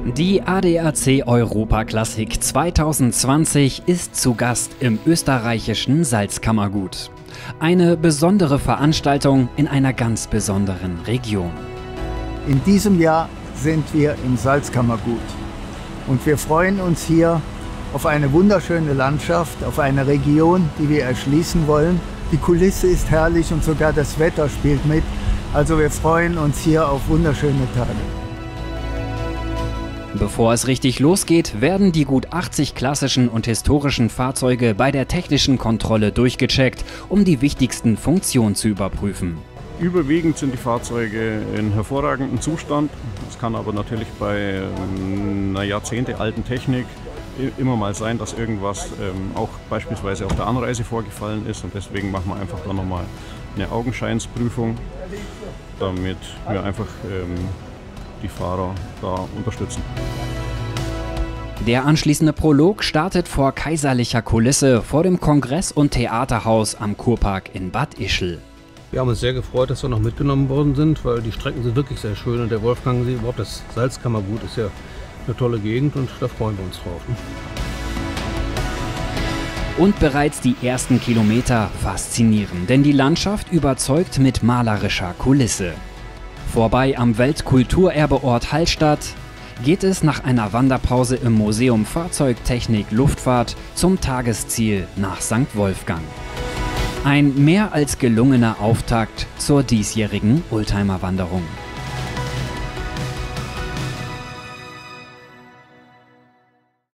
Die ADAC Europa Klassik 2020 ist zu Gast im österreichischen Salzkammergut. Eine besondere Veranstaltung in einer ganz besonderen Region. In diesem Jahr sind wir im Salzkammergut und wir freuen uns hier auf eine wunderschöne Landschaft, auf eine Region, die wir erschließen wollen. Die Kulisse ist herrlich und sogar das Wetter spielt mit. Also wir freuen uns hier auf wunderschöne Tage. Bevor es richtig losgeht, werden die gut 80 klassischen und historischen Fahrzeuge bei der technischen Kontrolle durchgecheckt, um die wichtigsten Funktionen zu überprüfen. Überwiegend sind die Fahrzeuge in hervorragendem Zustand. Es kann aber natürlich bei einer jahrzehntealten Technik immer mal sein, dass irgendwas auch beispielsweise auf der Anreise vorgefallen ist, und deswegen machen wir einfach dann nochmal eine Augenscheinsprüfung, damit wir einfach die Fahrer da unterstützen. Der anschließende Prolog startet vor kaiserlicher Kulisse vor dem Kongress- und Theaterhaus am Kurpark in Bad Ischl. Wir haben uns sehr gefreut, dass wir noch mitgenommen worden sind, weil die Strecken sind wirklich sehr schön und der Wolfgang, überhaupt das Salzkammergut ist ja eine tolle Gegend und da freuen wir uns drauf. Und bereits die ersten Kilometer faszinieren, denn die Landschaft überzeugt mit malerischer Kulisse. Vorbei am Weltkulturerbeort Hallstatt geht es nach einer Wanderpause im Museum Fahrzeugtechnik Luftfahrt zum Tagesziel nach St. Wolfgang. Ein mehr als gelungener Auftakt zur diesjährigen Oldtimer-Wanderung.